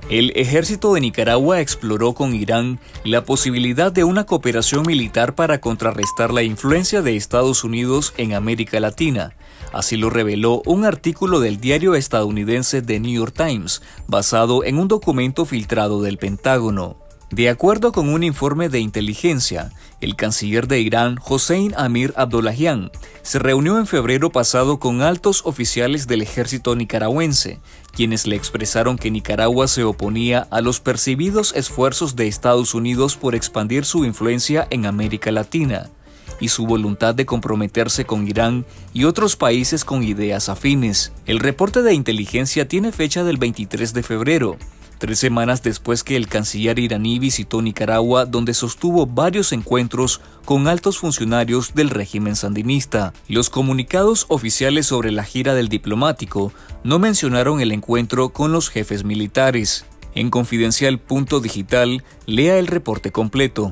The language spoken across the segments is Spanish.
El ejército de Nicaragua exploró con Irán la posibilidad de una cooperación militar para contrarrestar la influencia de Estados Unidos en América Latina. Así lo reveló un artículo del diario estadounidense The New York Times, basado en un documento filtrado del Pentágono. De acuerdo con un informe de inteligencia, el canciller de Irán, Hossein Amir Abdollahian, se reunió en febrero pasado con altos oficiales del ejército nicaragüense, quienes le expresaron que Nicaragua se oponía a los percibidos esfuerzos de Estados Unidos por expandir su influencia en América Latina y su voluntad de comprometerse con Irán y otros países con ideas afines. El reporte de inteligencia tiene fecha del 23 de febrero. 3 semanas después que el canciller iraní visitó Nicaragua, donde sostuvo varios encuentros con altos funcionarios del régimen sandinista. Los comunicados oficiales sobre la gira del diplomático no mencionaron el encuentro con los jefes militares. En Confidencial.digital, lea el reporte completo.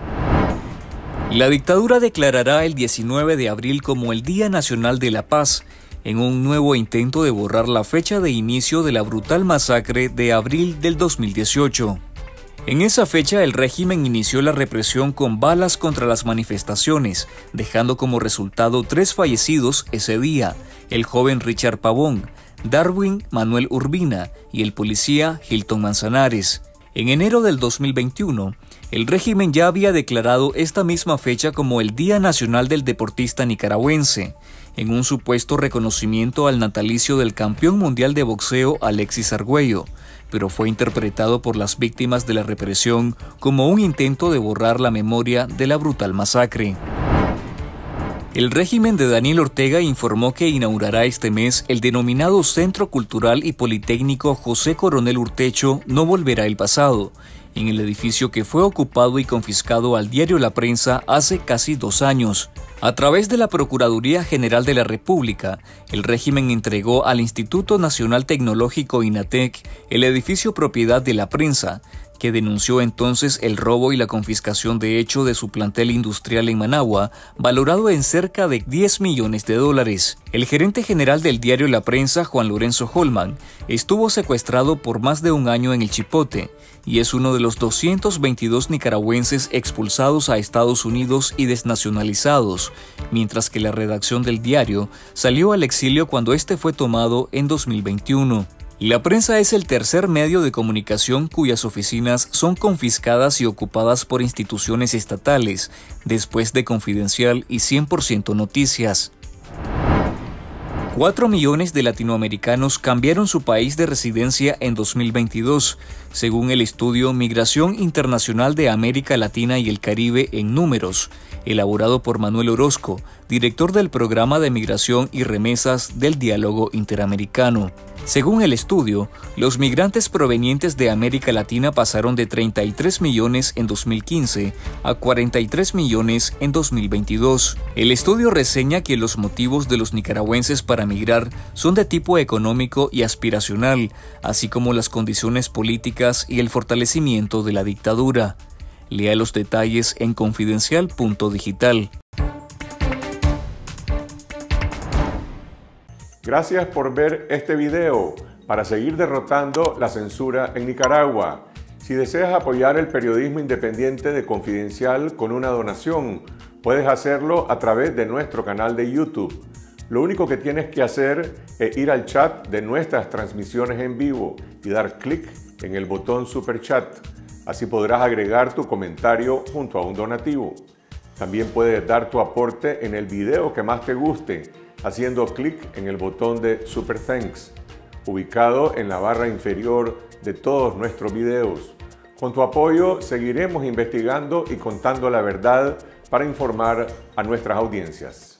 La dictadura declarará el 19 de abril como el Día Nacional de la Paz, en un nuevo intento de borrar la fecha de inicio de la brutal masacre de abril del 2018. En esa fecha, el régimen inició la represión con balas contra las manifestaciones, dejando como resultado 3 fallecidos ese día: el joven Richard Pavón, Darwin Manuel Urbina y el policía Hilton Manzanares. En enero del 2021, el régimen ya había declarado esta misma fecha como el Día Nacional del Deportista Nicaragüense, en un supuesto reconocimiento al natalicio del campeón mundial de boxeo Alexis Argüello, pero fue interpretado por las víctimas de la represión como un intento de borrar la memoria de la brutal masacre. El régimen de Daniel Ortega informó que inaugurará este mes el denominado Centro Cultural y Politécnico José Coronel Urtecho No Volverá el Pasado, en el edificio que fue ocupado y confiscado al diario La Prensa hace casi 2 años. A través de la Procuraduría General de la República, el régimen entregó al Instituto Nacional Tecnológico INATEC el edificio propiedad de La Prensa, que denunció entonces el robo y la confiscación de hecho de su plantel industrial en Managua, valorado en cerca de $10 millones. El gerente general del diario La Prensa, Juan Lorenzo Holman, estuvo secuestrado por más de 1 año en el Chipote y es uno de los 222 nicaragüenses expulsados a Estados Unidos y desnacionalizados, mientras que la redacción del diario salió al exilio cuando este fue tomado en 2021. La Prensa es el tercer medio de comunicación cuyas oficinas son confiscadas y ocupadas por instituciones estatales, después de Confidencial y 100% Noticias. 4 millones de latinoamericanos cambiaron su país de residencia en 2022, según el estudio Migración Internacional de América Latina y el Caribe en Números, elaborado por Manuel Orozco, director del Programa de Migración y Remesas del Diálogo Interamericano. Según el estudio, los migrantes provenientes de América Latina pasaron de 33 millones en 2015 a 43 millones en 2022. El estudio reseña que los motivos de los nicaragüenses para migrar son de tipo económico y aspiracional, así como las condiciones políticas y el fortalecimiento de la dictadura. Lea los detalles en Confidencial.digital. Gracias por ver este video para seguir derrotando la censura en Nicaragua. Si deseas apoyar el periodismo independiente de Confidencial con una donación, puedes hacerlo a través de nuestro canal de YouTube. Lo único que tienes que hacer es ir al chat de nuestras transmisiones en vivo y dar clic en el botón Super Chat. Así podrás agregar tu comentario junto a un donativo. También puedes dar tu aporte en el video que más te guste, haciendo clic en el botón de Super Thanks, ubicado en la barra inferior de todos nuestros videos. Con tu apoyo seguiremos investigando y contando la verdad para informar a nuestras audiencias.